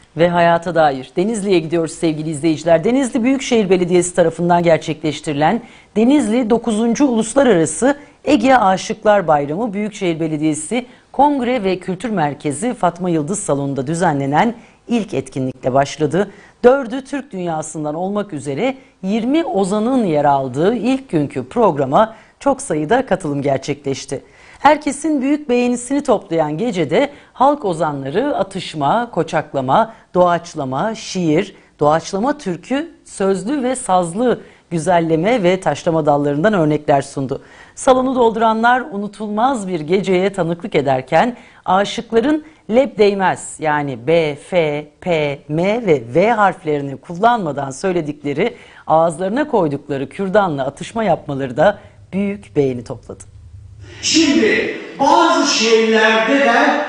Ve hayata dair Denizli'ye gidiyoruz sevgili izleyiciler. Denizli Büyükşehir Belediyesi tarafından gerçekleştirilen Denizli 9. Uluslararası Ege Aşıklar Bayramı Büyükşehir Belediyesi Kongre ve Kültür Merkezi Fatma Yıldız Salonu'nda düzenlenen ilk etkinlikle başladı. 4'ü Türk dünyasından olmak üzere 20 ozanın yer aldığı ilk günkü programa çok sayıda katılım gerçekleşti. Herkesin büyük beğenisini toplayan gecede halk ozanları atışma, koçaklama, doğaçlama, şiir, doğaçlama türkü, sözlü ve sazlı güzelleme ve taşlama dallarından örnekler sundu. Salonu dolduranlar unutulmaz bir geceye tanıklık ederken aşıkların leb değmez yani B, F, P, M ve V harflerini kullanmadan söyledikleri, ağızlarına koydukları kürdanla atışma yapmaları da büyük beğeni topladı. Şimdi bazı şehirlerde de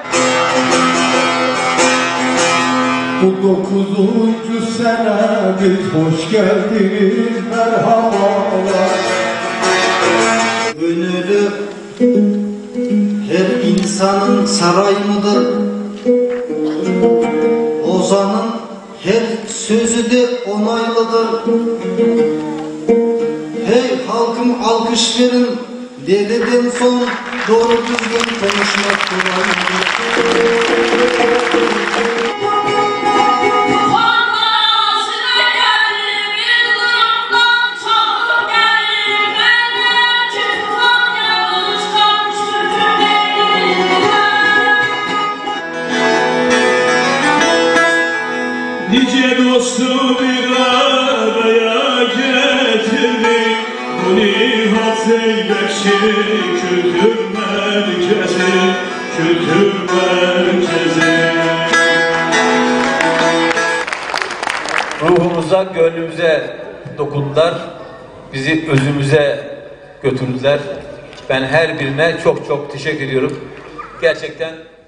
bu 9. senedir hoş geldiniz merhabalar. Önürü her insanın saray mıdır? Ozanın her sözü de onaylıdır. Hey halkım alkış verin. Dededen son doğru düzgün konuşmak kolaydır. Nice dostu bir araya getirdik. Bu Nihat Zeybekçi Kültür Merkezi, Kültür Merkezi. Ruhumuza, gönlümüze dokundular. Bizi özümüze götürdüler. Ben her birine çok çok teşekkür ediyorum. Gerçekten